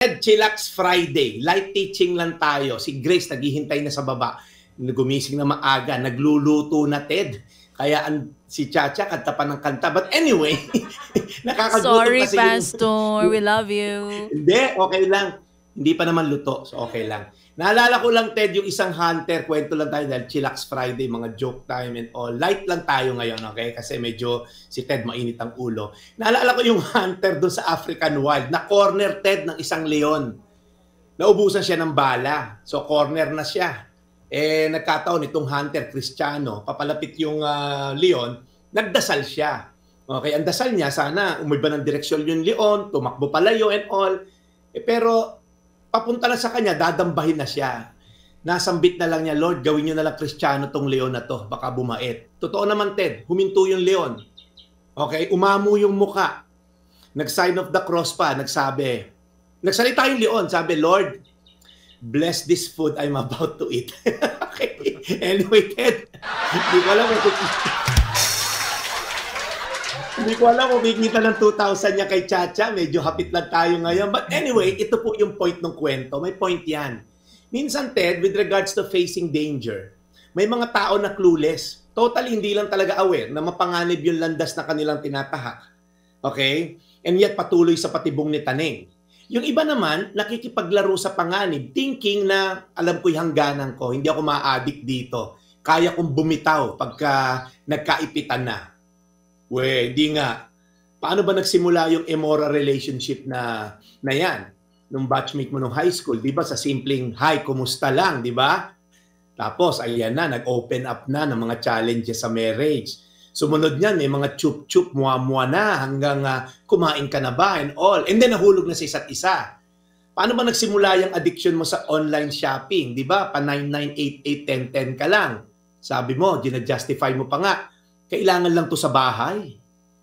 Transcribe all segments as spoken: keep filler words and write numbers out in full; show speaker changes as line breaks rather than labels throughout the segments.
Ted, chillax Friday. Light teaching lang tayo. Si Grace naghihintay na sa baba. Gumising na maaga. Nagluluto na, Ted. Kaya ang, si Chacha kanta pa ng kanta. But anyway, nakakagutom
Sorry,
kasi
Pastor.
yung...
We love you.
Hindi, okay lang. Hindi pa naman luto. So okay lang. Naalala ko lang, Ted, yung isang hunter. Kwento lang tayo dahil chillax Friday, mga joke time and all. Light lang tayo ngayon, okay? Kasi medyo si Ted mainit ang ulo. Naalala ko yung hunter doon sa African Wild. Na corner, Ted, ng isang leon. Naubusan siya ng bala. So corner na siya. Eh, nagkataon itong hunter, Kristiyano, papalapit yung uh, leon, nagdasal siya. Okay, ang dasal niya, sana umiba ng direksyon yung leon, tumakbo palayo and all. Eh, pero papunta na sa kanya, dadambahin na siya. Nasambit na lang niya, Lord, gawin niyo na lang Kristiyano tong leon na to, baka bumait. Totoo naman, Ted, huminto yung leon. Okay, umamo yung muka. Nag-sign of the cross pa, nagsabi. Nagsalita yung leon, sabi, Lord, bless this food I'm about to eat. Okay, anyway, Ted, hindi ko alam kung hindi ko alam kung kikita ng two thousand niya kay Chacha. Medyo hapit lang tayo ngayon. But anyway, ito po yung point ng kwento. May point yan. Minsan, Ted, with regards to facing danger, may mga tao na clueless. Totally hindi lang talaga aware na mapanganib yung landas na kanilang tinatahak. Okay? And yet, patuloy sa patibong ni Taneng. Yung iba naman, nakikipaglaro sa panganib, thinking na alam ko yung hangganan ko, hindi ako ma-addict dito. Kaya kong bumitaw pagka nagkaipitan na. We, hindi nga. Paano ba nagsimula yung immoral relationship na na yan? Nung batchmate mo nung high school, di ba? Sa simpleng, hi, kumusta lang, di ba? Tapos, ayan na, nag-open up na ng mga challenges sa marriage. Sumunod niyan, may mga chup-chup, muwa-muwa na, hanggang uh, kumain ka na ba and all. And then, nahulog na sa isa't isa. Paano ba nagsimula yung addiction mo sa online shopping? Di ba? Pa nine nine eight eight ten ten ka lang. Sabi mo, gina-justify mo pa nga. Kailangan lang to sa bahay.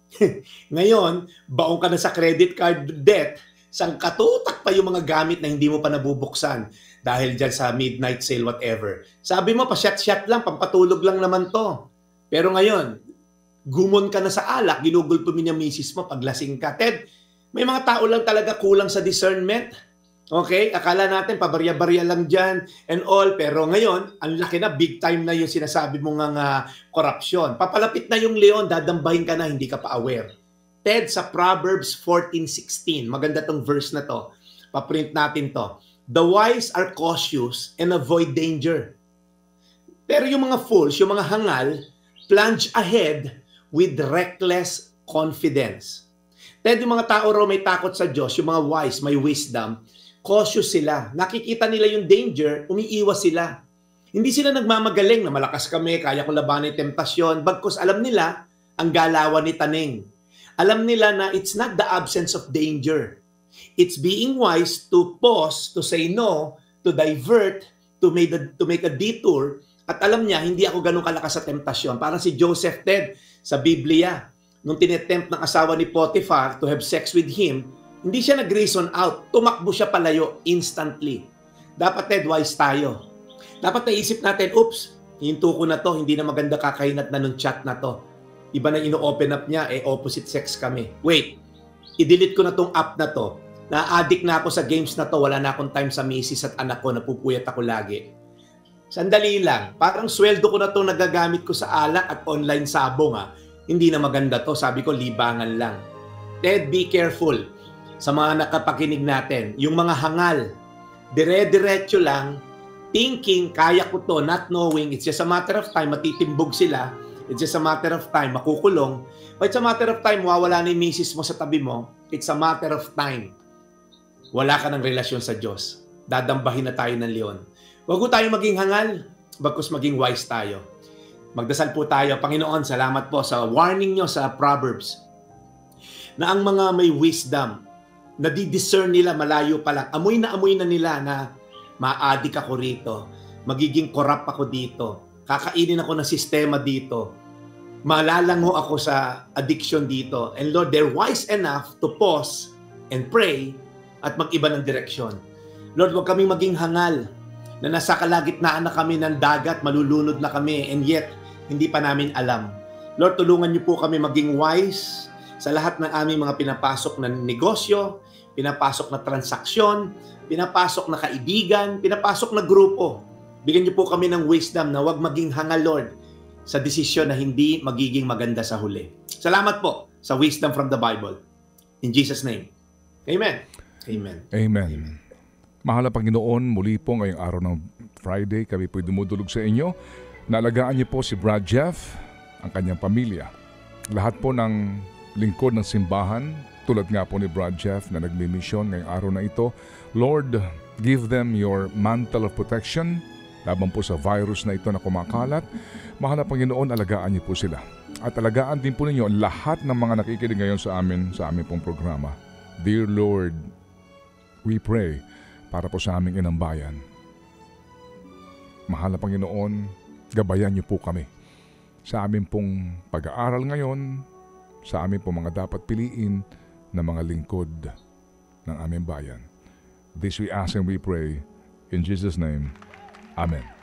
Ngayon, baong ka na sa credit card debt, sang katutak pa yung mga gamit na hindi mo pa nabubuksan dahil dyan sa midnight sale, whatever. Sabi mo, pa-shot-shot lang, pampatulog lang naman to. Pero ngayon, gumon ka na sa alak, ginugulpo mo niya misis mo, paglasing ka. Ted, may mga tao lang talaga kulang sa discernment. Okay? Akala natin, pabarya-barya lang dyan and all. Pero ngayon, ang laki na, big time na yung sinasabi mong uh, korupsyon. Papalapit na yung leon, dadambahin ka na, hindi ka pa aware. Ted, sa Proverbs fourteen sixteen, maganda tong verse na to. Paprint natin to. The wise are cautious and avoid danger. Pero yung mga fools, yung mga hangal, plunge ahead with reckless confidence. Ted, yung mga tao raw may takot sa Diyos, yung mga wise, may wisdom, cautious sila. Nakikita nila yung danger, umiiwas sila. Hindi sila nagmamagaling na malakas kami, kaya ko labanan yung temptasyon. Bagkus alam nila ang galawan ni Taneng. Alam nila na it's not the absence of danger. It's being wise to pause, to say no, to divert, to make, the, to make a detour. At alam niya, hindi ako ganun kalakas sa temptasyon. Parang si Joseph, Ted, sa Biblia, nung tinetempt ng asawa ni Potiphar to have sex with him, hindi siya nag-reason out. Tumakbo siya palayo instantly. Dapat, Ted, wise tayo. Dapat naisip natin, oops, hinto ko na to, hindi na maganda kakainat na nung chat na to. Iba na ino-open up niya, eh opposite sex kami. Wait, i-delete ko na tong app na to. Na-addict na ako sa games na to, wala na akong time sa misis at anak ko, napupuyat ako lagi. Sandali lang, parang sweldo ko na to nagagamit ko sa alak at online sabong ha. Hindi na maganda to, sabi ko libangan lang. Ted, be careful sa mga nakapakinig natin. Yung mga hangal, dire-diretso lang, thinking, kaya ko to, not knowing, it's just a matter of time, matitimbog sila, it's just a matter of time, makukulong. But it's a matter of time, wawala na yung misis mo sa tabi mo, it's a matter of time. Wala ka ng relasyon sa Diyos. Dadambahin na tayo ng leon. Huwag ko tayo maging hangal, bagkus maging wise tayo. Magdasal po tayo. Panginoon, salamat po sa warning nyo sa Proverbs na ang mga may wisdom, nadidiscern nila malayo pa lang. Amoy na amoy na nila na ma-addict ako rito. Magiging corrupt ako dito. Kakainin ako ng sistema dito. Malalango ako sa addiction dito. And Lord, they're wise enough to pause and pray at mag-iba ng direksyon. Lord, huwag kaming maging hangal na nasa kalagitnaan na kami ng dagat, malulunod na kami, and yet, hindi pa namin alam. Lord, tulungan niyo po kami maging wise sa lahat ng aming mga pinapasok na negosyo, pinapasok na transaksyon, pinapasok na kaibigan, pinapasok na grupo. Bigyan niyo po kami ng wisdom na huwag maging hangal, Lord, sa desisyon na hindi magiging maganda sa huli. Salamat po sa wisdom from the Bible. In Jesus' name. Amen. Amen.
Amen. Mahal na Panginoon, muli po ngayong araw ng Friday, kami po'y dumudulog sa inyo. Naalagaan niyo po si Brad Jeff, ang kanyang pamilya. Lahat po ng lingkod ng simbahan, tulad nga po ni Brad Jeff na nagmimisyon ngayong araw na ito. Lord, give them your mantle of protection laban po sa virus na ito na kumakalat. Mahal na Panginoon, alagaan niyo po sila. At alagaan din po ninyo lahat ng mga nakikinig ngayon sa amin, sa aming pong programa. Dear Lord, we pray para po sa aming inang bayan. Mahal na Panginoon, gabayan niyo po kami sa aming pong pag-aaral ngayon, sa aming pong mga dapat piliin na mga lingkod ng aming bayan. This we ask and we pray in Jesus' name. Amen.